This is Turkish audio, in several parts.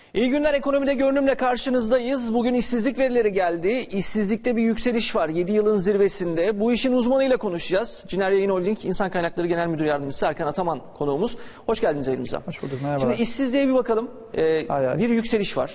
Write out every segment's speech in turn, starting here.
İyi günler, ekonomide görünümle karşınızdayız. Bugün işsizlik verileri geldi. İşsizlikte bir yükseliş var. 7 yılın zirvesinde. Bu işin uzmanıyla konuşacağız. Ciner Yayın Holding İnsan Kaynakları Genel Müdür Yardımcısı Erkan Ataman konuğumuz. Hoş geldiniz yayınımıza. Hoş bulduk, merhaba. Şimdi işsizliğe bir bakalım. Bir yükseliş var.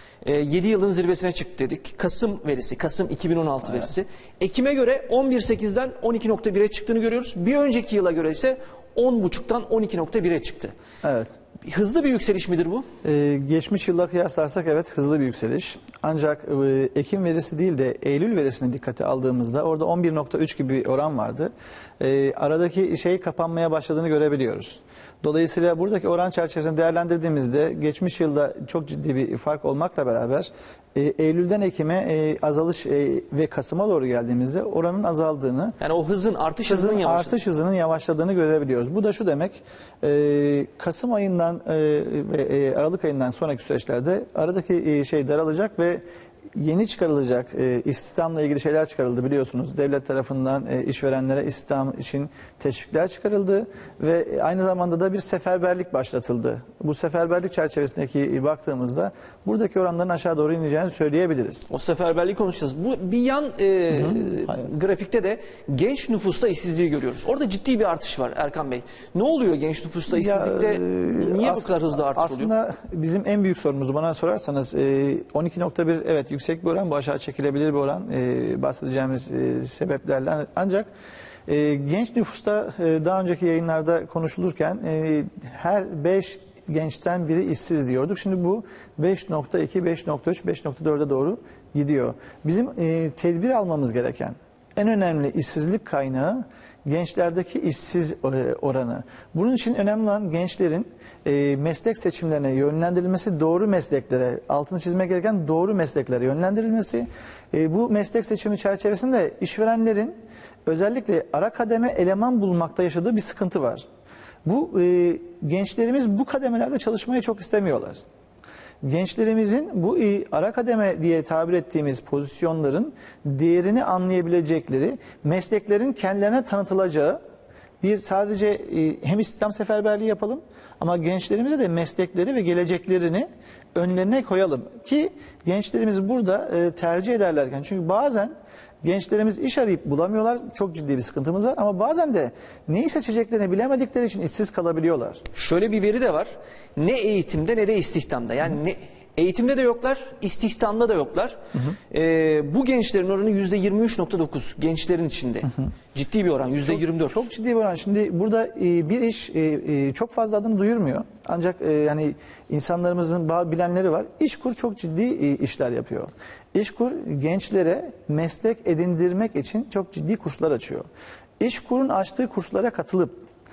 7 yılın zirvesine çıktı dedik. Kasım verisi, Kasım 2016 verisi. Ekim'e göre 11.8'den 12.1'e çıktığını görüyoruz. Bir önceki yıla göre ise 10.5'tan 12.1'e çıktı. Evet. Hızlı bir yükseliş midir bu? Geçmiş yılla kıyaslarsak evet hızlı bir yükseliş. Ancak Ekim verisi değil de Eylül verisini dikkate aldığımızda orada 11.3 gibi bir oran vardı. Aradaki şey kapanmaya başladığını görebiliyoruz. Dolayısıyla buradaki oran çerçevesinde değerlendirdiğimizde geçmiş yılda çok ciddi bir fark olmakla beraber Eylül'den Ekim'e azalış ve Kasım'a doğru geldiğimizde oranın azaldığını, yani o artış hızının yavaşladığını görebiliyoruz. Bu da şu demek, Kasım ayından ve Aralık ayından sonraki süreçlerde aradaki şey daralacak ve yeni çıkarılacak istihdamla ilgili şeyler çıkarıldı biliyorsunuz. Devlet tarafından işverenlere istihdam için teşvikler çıkarıldı ve aynı zamanda da bir seferberlik başlatıldı. Bu seferberlik çerçevesindeki baktığımızda buradaki oranların aşağı doğru ineceğini söyleyebiliriz. O seferberlik konuşacağız. Bu bir yan grafikte de genç nüfusta işsizliği görüyoruz. Orada ciddi bir artış var Erkan Bey. Ne oluyor genç nüfusta işsizlikte? Niye bu kadar hızlı artış oluyor? Aslında bizim en büyük sorunumuz, bana sorarsanız 12.1 evet yüksek bir oran, bu aşağı çekilebilir bir oran bahsedeceğimiz sebeplerle. Ancak genç nüfusta daha önceki yayınlarda konuşulurken her 5 gençten biri işsiz diyorduk. Şimdi bu 5.2, 5.3, 5.4'e doğru gidiyor. Bizim tedbir almamız gereken en önemli işsizlik kaynağı gençlerdeki işsiz oranı. Bunun için önemli olan gençlerin meslek seçimlerine yönlendirilmesi, doğru mesleklere, altını çizmek gereken doğru mesleklere yönlendirilmesi. Bu meslek seçimi çerçevesinde işverenlerin özellikle ara kademe eleman bulmakta yaşadığı bir sıkıntı var. Bu gençlerimiz bu kademelerde çalışmayı çok istemiyorlar. Gençlerimizin bu ara kademe diye tabir ettiğimiz pozisyonların değerini anlayabilecekleri, mesleklerin kendilerine tanıtılacağı bir sadece hem istihdam seferberliği yapalım ama gençlerimize de meslekleri ve geleceklerini önlerine koyalım ki gençlerimiz burada tercih ederlerken, çünkü bazen gençlerimiz iş arayıp bulamıyorlar. Çok ciddi bir sıkıntımız var ama bazen de neyi seçeceklerini bilemedikleri için işsiz kalabiliyorlar. Şöyle bir veri de var. Ne eğitimde ne de istihdamda. Yani eğitimde de yoklar, istihdamda da yoklar. Bu gençlerin oranı %23.9 gençlerin içinde. Ciddi bir oran, %24. Çok ciddi bir oran. Şimdi burada bir iş çok fazla adını duyurmuyor. Ancak yani insanlarımızın bazı bilenleri var. İşkur çok ciddi işler yapıyor. İşkur gençlere meslek edindirmek için çok ciddi kurslar açıyor. İşkur'un açtığı kurslara katılıp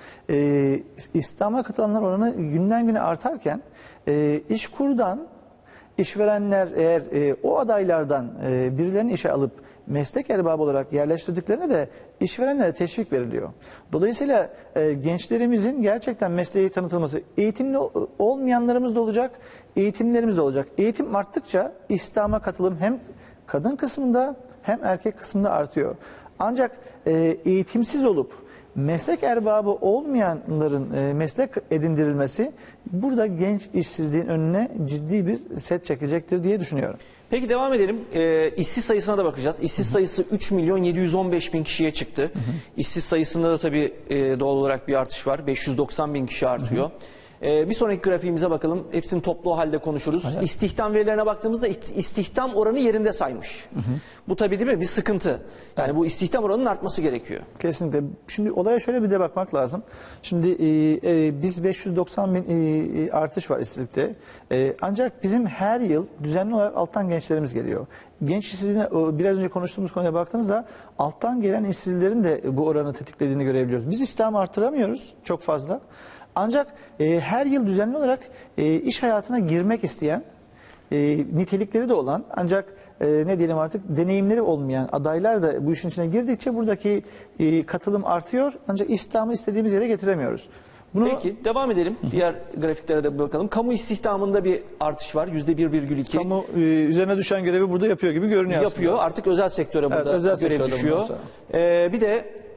İstihdama katılanlar oranı günden güne artarken İşkur'dan işverenler eğer o adaylardan birilerini işe alıp meslek erbabı olarak yerleştirdiklerine de işverenlere teşvik veriliyor. Dolayısıyla gençlerimizin gerçekten mesleği tanıtılması, eğitimli olmayanlarımız da olacak, eğitimlerimiz de olacak. Eğitim arttıkça istihdama katılım hem kadın kısmında hem erkek kısmında artıyor. Ancak eğitimsiz olup meslek erbabı olmayanların meslek edindirilmesi burada genç işsizliğin önüne ciddi bir set çekecektir diye düşünüyorum. Peki devam edelim. İşsiz sayısına da bakacağız. İşsiz sayısı 3.715.000 kişiye çıktı. İşsiz sayısında da tabii doğal olarak bir artış var. 590.000 kişi artıyor. Bir sonraki grafiğimize bakalım. Hepsini toplu halde konuşuruz. Evet. İstihdam verilerine baktığımızda istihdam oranı yerinde saymış. Bu tabii değil mi? Bir sıkıntı. Yani bu istihdam oranının artması gerekiyor. Kesinlikle. Şimdi olaya şöyle bir de bakmak lazım. Şimdi biz 590.000 artış var işsizlikte. Ancak bizim her yıl düzenli olarak alttan gençlerimiz geliyor. Genç işsizliğine biraz önce konuştuğumuz konuya baktığınızda alttan gelen işsizlerin de bu oranı tetiklediğini görebiliyoruz. Biz istihdamı artıramıyoruz çok fazla. Ancak her yıl düzenli olarak iş hayatına girmek isteyen, nitelikleri de olan ancak ne diyelim artık deneyimleri olmayan adaylar da bu işin içine girdikçe buradaki katılım artıyor. Ancak istihdamı istediğimiz yere getiremiyoruz. Peki devam edelim. Diğer grafiklere de bakalım. Kamu istihdamında bir artış var. %1,2. Kamu üzerine düşen görevi burada yapıyor gibi görünüyor aslında. Yapıyor. Artık özel sektöre burada görev düşüyor. Bir de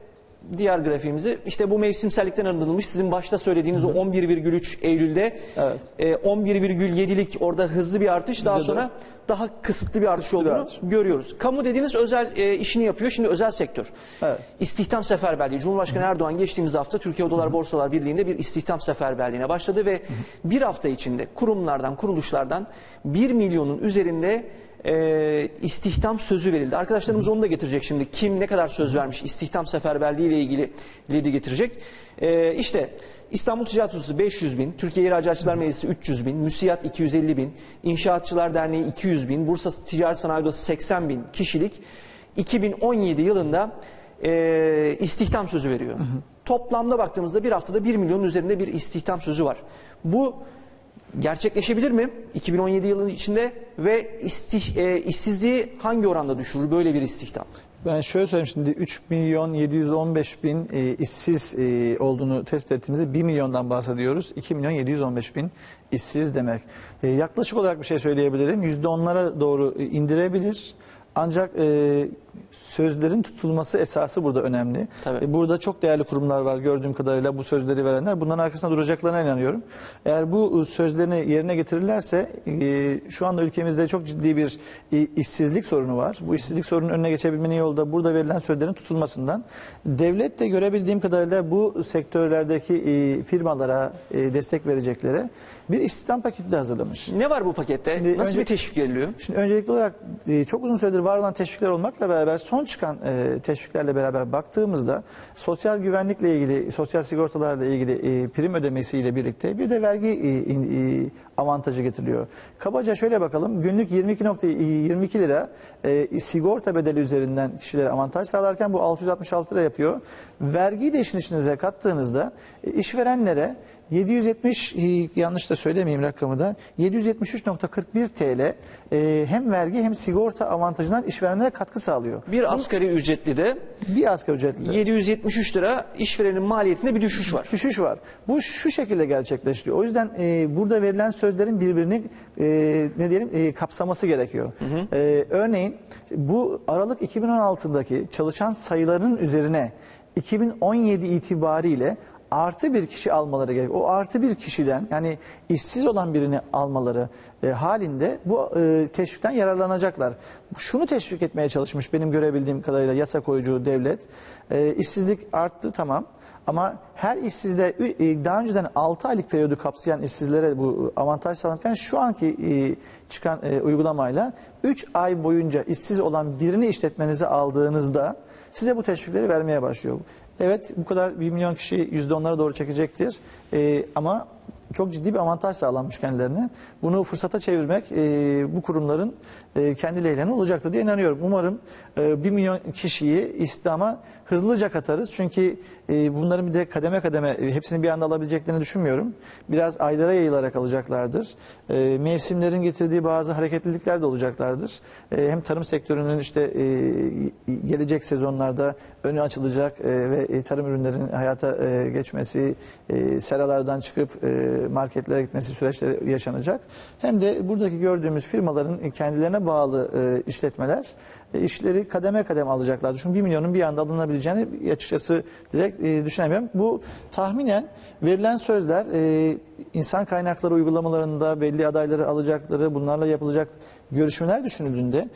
diğer grafiğimizi. İşte bu mevsimsellikten arındırılmış. Sizin başta söylediğiniz o 11,3 Eylül'de Evet. 11,7'lik orada hızlı bir artış. Daha sonra daha kısıtlı bir artış olduğunu görüyoruz. Kamu dediğiniz özel işini yapıyor. Şimdi özel sektör. Evet. İstihdam seferberliği. Cumhurbaşkanı Erdoğan geçtiğimiz hafta Türkiye Odalar Borsalar Birliği'nde bir istihdam seferberliğine başladı ve bir hafta içinde kurumlardan, kuruluşlardan 1 milyonun üzerinde istihdam sözü verildi. Arkadaşlarımız onu da getirecek şimdi. Kim ne kadar söz vermiş istihdam seferberliği ile ilgili de getirecek. İşte İstanbul Ticaret Odası 500 bin, Türkiye İhracatçılar Meclisi 300 bin, MÜSİAD 250 bin, İnşaatçılar Derneği 200 bin, Bursa Ticaret Sanayi Odası 80 bin kişilik 2017 yılında istihdam sözü veriyor. Toplamda baktığımızda bir haftada 1 milyonun üzerinde bir istihdam sözü var. Bu gerçekleşebilir mi 2017 yılının içinde ve işsizliği hangi oranda düşürür böyle bir istihdam? Ben şöyle söyleyeyim, şimdi 3 milyon 715 bin işsiz olduğunu tespit ettiğimizde 1 milyondan bahsediyoruz. 2 milyon 715 bin işsiz demek. Yaklaşık olarak bir şey söyleyebilirim. %10'lara doğru indirebilir. Ancak sözlerin tutulması esası burada önemli. Burada çok değerli kurumlar var gördüğüm kadarıyla bu sözleri verenler. Bunların arkasında duracaklarına inanıyorum. Eğer bu sözlerini yerine getirirlerse şu anda ülkemizde çok ciddi bir işsizlik sorunu var. Bu işsizlik sorunun önüne geçebilmenin yolu da burada verilen sözlerin tutulmasından. Devlet de görebildiğim kadarıyla bu sektörlerdeki firmalara destek vereceklere bir istihdam paketi de hazırlamış. Ne var bu pakette? Şimdi nasıl bir teşvik veriliyor? Şimdi öncelikli olarak çok uzun süredir var olan teşvikler olmakla beraber son çıkan teşviklerle beraber baktığımızda sosyal güvenlikle ilgili, sosyal sigortalarla ilgili prim ödemesiyle birlikte bir de vergi avantajı getiriliyor. Kabaca şöyle bakalım, günlük 22,22 lira sigorta bedeli üzerinden kişilere avantaj sağlarken bu 666 lira yapıyor. Vergiyi de işin içinize kattığınızda işverenlere 770, yanlış da söylemeyeyim rakamı da, 773,41 TL hem vergi hem sigorta avantajından işverenlere katkı sağlıyor. Bir asgari ücretli de Bir asgari ücretli 773 lira işverenin maliyetinde bir düşüş var. düşüş var. Bu şu şekilde gerçekleşiyor. O yüzden burada verilen sözlerin birbirini ne diyelim kapsaması gerekiyor. Örneğin bu Aralık 2016'daki çalışan sayılarının üzerine 2017 itibariyle artı bir kişi almaları gerek. O artı bir kişiden, yani işsiz olan birini almaları halinde bu teşvikten yararlanacaklar. Şunu teşvik etmeye çalışmış benim görebildiğim kadarıyla yasa koyucu devlet. İşsizlik arttı, tamam. Ama her işsizde daha önceden 6 aylık periyodu kapsayan işsizlere bu avantaj sağlanırken şu anki çıkan uygulamayla 3 ay boyunca işsiz olan birini işletmenize aldığınızda size bu teşvikleri vermeye başlıyor. Evet, bu kadar 1 milyon kişi %10'lara doğru çekecektir. Ama çok ciddi bir avantaj sağlanmış kendilerine. Bunu fırsata çevirmek bu kurumların kendi lehlerine olacaktır diye inanıyorum. Umarım 1 milyon kişiyi istihdama hızlıca katarız. Çünkü bunların bir de kademe kademe hepsini bir anda alabileceklerini düşünmüyorum. Biraz aylara yayılarak alacaklardır. Mevsimlerin getirdiği bazı hareketlilikler de olacaklardır. Hem tarım sektörünün işte gelecek sezonlarda önü açılacak ve tarım ürünlerinin hayata geçmesi, seralardan çıkıp marketlere gitmesi süreçleri yaşanacak. Hem de buradaki gördüğümüz firmaların kendilerine bağlı işletmeler işleri kademe kademe alacaklardır. Çünkü 1 milyonun bir anda alınabileceğini açıkçası direkt düşünemiyorum. Bu tahminen verilen sözler insan kaynakları uygulamalarında belli adayları alacakları, bunlarla yapılacak görüşmeler düşünüldüğünde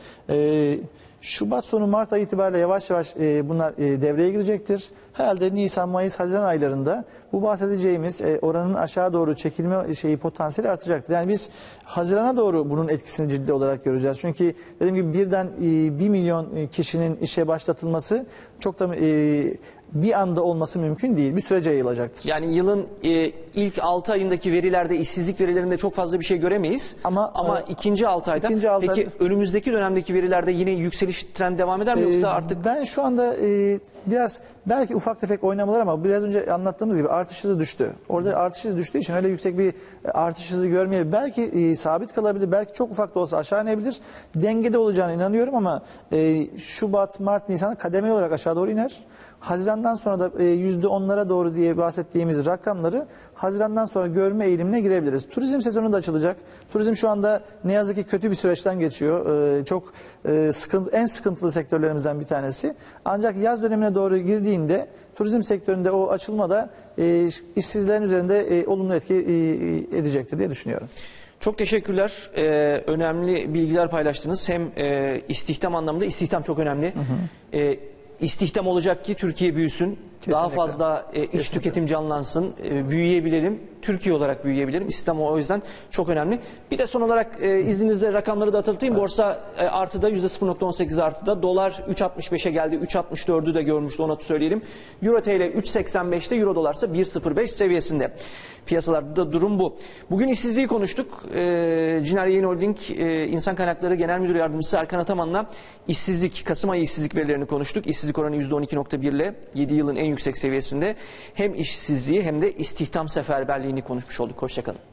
Şubat sonu Mart ayı itibariyle yavaş yavaş bunlar devreye girecektir. Herhalde Nisan, Mayıs, Haziran aylarında bu bahsedeceğimiz oranın aşağı doğru çekilme potansiyeli artacaktır. Yani biz Haziran'a doğru bunun etkisini ciddi olarak göreceğiz. Çünkü dediğim gibi birden 1 milyon kişinin işe başlatılması çok da bir anda olması mümkün değil. Bir sürece yayılacaktır. Yani yılın ilk 6 ayındaki verilerde, işsizlik verilerinde çok fazla bir şey göremeyiz. Ama ikinci 6 ayda, peki önümüzdeki dönemdeki verilerde yine yükseliş trend devam eder mi yoksa artık? Ben şu anda biraz belki ufak tefek oynamalar ama biraz önce anlattığımız gibi artış hızı düştü. Orada artış hızı düştüğü için öyle yüksek bir artış hızı görmeyebilir. Belki sabit kalabilir, belki çok ufak da olsa aşağı inebilir. Dengede olacağına inanıyorum ama Şubat, Mart, Nisan'da kademeli olarak aşağı aşağı doğru iner. Haziran'dan sonra da %10'lara doğru diye bahsettiğimiz rakamları Haziran'dan sonra görme eğilimine girebiliriz. Turizm sezonu da açılacak. Turizm şu anda ne yazık ki kötü bir süreçten geçiyor. Çok en sıkıntılı sektörlerimizden bir tanesi. Ancak yaz dönemine doğru girdiğinde turizm sektöründe o açılmada işsizlerin üzerinde olumlu etki edecektir diye düşünüyorum. Çok teşekkürler. Önemli bilgiler paylaştınız. Hem istihdam anlamında, istihdam çok önemli. İstihdam olacak ki Türkiye büyüsün. Kesinlikle. Daha fazla iç tüketim canlansın, büyüyebilelim. Türkiye olarak büyüyebilirim. İstihdam o yüzden çok önemli. Bir de son olarak izninizle rakamları da hatırlatayım. Evet. Borsa artıda %0.18 artıda. Dolar 3.65'e geldi. 3.64'ü de görmüştü, onu söyleyelim. Euro TL 3.85'te, Euro dolar ise 1.05 seviyesinde. Piyasalarda durum bu. Bugün işsizliği konuştuk. Ciner Yayın Holding İnsan Kaynakları Genel Müdür Yardımcısı Erkan Ataman'la Kasım ayı işsizlik verilerini konuştuk. İşsizlik oranı %12.1 ile 7 yılın en yüksek seviyesinde. Hem işsizliği hem de istihdam seferberliğini konuşmuş olduk. Hoşça kalın.